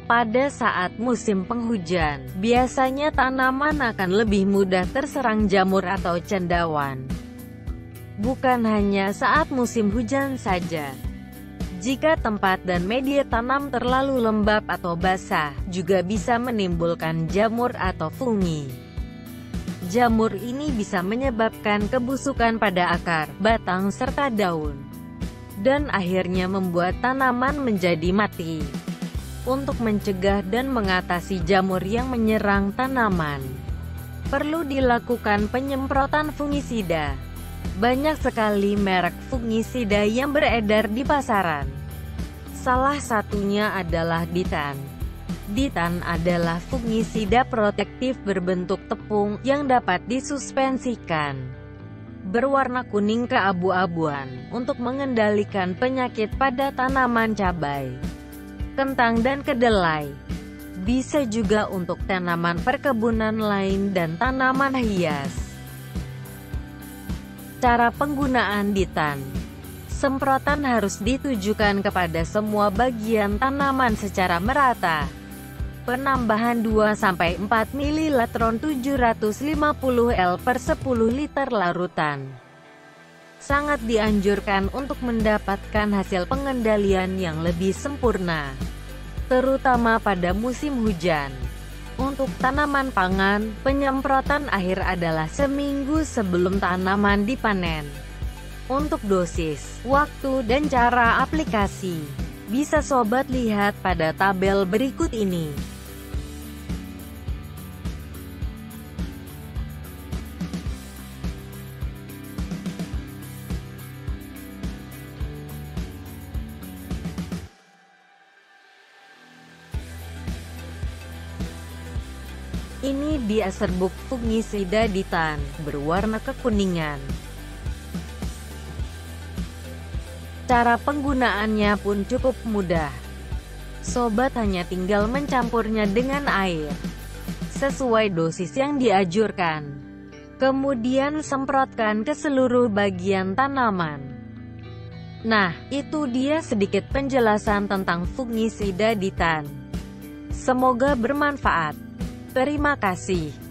Pada saat musim penghujan, biasanya tanaman akan lebih mudah terserang jamur atau cendawan. Bukan hanya saat musim hujan saja. Jika tempat dan media tanam terlalu lembab atau basah, juga bisa menimbulkan jamur atau fungi. Jamur ini bisa menyebabkan kebusukan pada akar, batang serta daun, dan akhirnya membuat tanaman menjadi mati. Untuk mencegah dan mengatasi jamur yang menyerang tanaman, perlu dilakukan penyemprotan fungisida. Banyak sekali merek fungisida yang beredar di pasaran. Salah satunya adalah Ditan. Ditan adalah fungisida protektif berbentuk tepung yang dapat disuspensikan, berwarna kuning keabu-abuan, untuk mengendalikan penyakit pada tanaman cabai, kentang dan kedelai. Bisa juga untuk tanaman perkebunan lain dan tanaman hias. Cara penggunaan Ditan. Semprotan harus ditujukan kepada semua bagian tanaman secara merata. Penambahan 2-4 ml 750 L per 10 liter larutan. Sangat dianjurkan untuk mendapatkan hasil pengendalian yang lebih sempurna, terutama pada musim hujan. Untuk tanaman pangan, penyemprotan akhir adalah seminggu sebelum tanaman dipanen. Untuk dosis, waktu, dan cara aplikasi, bisa sobat lihat pada tabel berikut ini. Ini dia serbuk fungisida Ditan, berwarna kekuningan. Cara penggunaannya pun cukup mudah. Sobat hanya tinggal mencampurnya dengan air, sesuai dosis yang dianjurkan. Kemudian semprotkan ke seluruh bagian tanaman. Nah, itu dia sedikit penjelasan tentang fungisida Ditan. Semoga bermanfaat. Terima kasih.